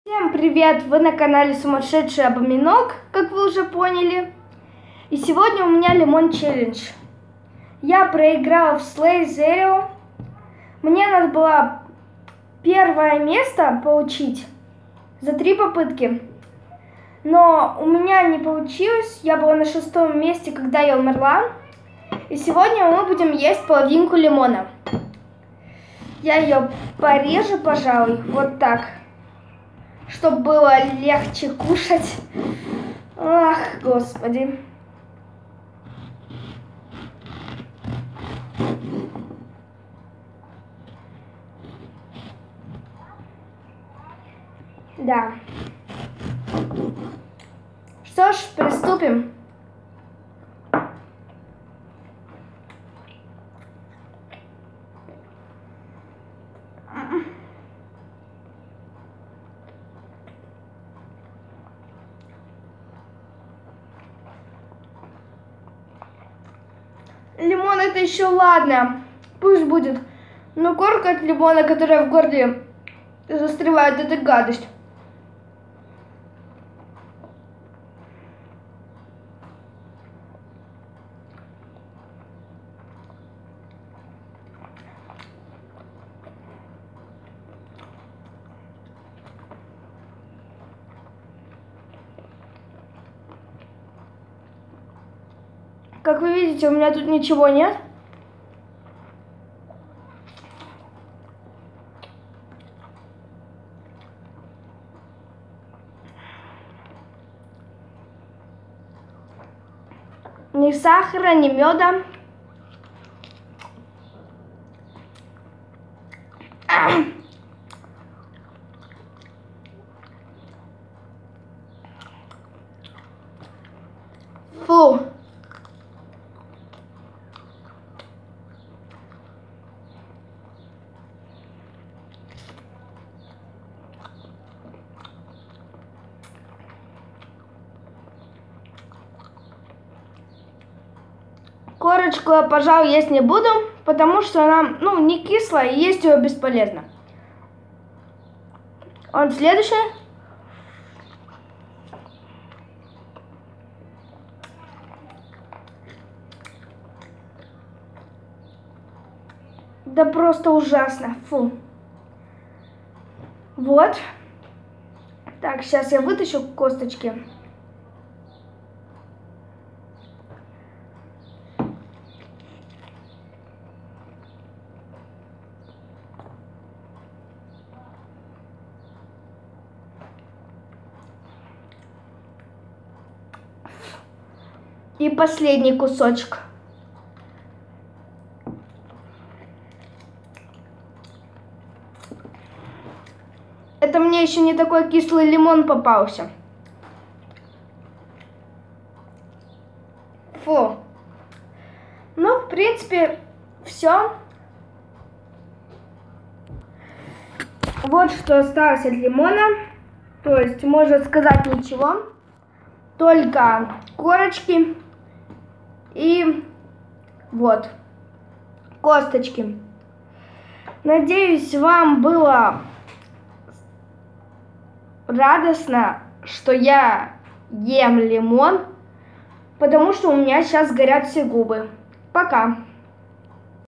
Всем привет! Вы на канале Сумасшедший Обоминок, как вы уже поняли. И сегодня у меня лимон челлендж. Я проиграла в Slay Zero. Мне надо было первое место получить за 3 попытки. Но у меня не получилось. Я была на 6-м месте, когда я умерла. И сегодня мы будем есть половинку лимона. Я ее порежу, пожалуй, вот так, чтобы было легче кушать. Ах, господи. Да. Что ж, приступим. Лимон это еще ладно, пусть будет. Но корка от лимона, которая в горле застревает, это гадость. Как вы видите, у меня тут ничего нет. Ни сахара, ни меда. Фу. Корочку я, пожалуй, есть не буду, потому что она, не кислая, и есть ее бесполезно. Вот следующее. Да просто ужасно. Фу. Вот. Так, сейчас я вытащу косточки. И последний кусочек. Это мне еще не такой кислый лимон попался. Фу. Ну, в принципе, все. Вот что осталось от лимона. То есть, можно сказать, ничего. Только корочки и вот косточки. Надеюсь, вам было радостно, что я ем лимон, потому что у меня сейчас горят все губы. Пока.